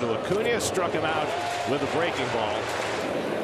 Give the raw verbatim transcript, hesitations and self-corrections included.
Acuna struck him out with a breaking ball.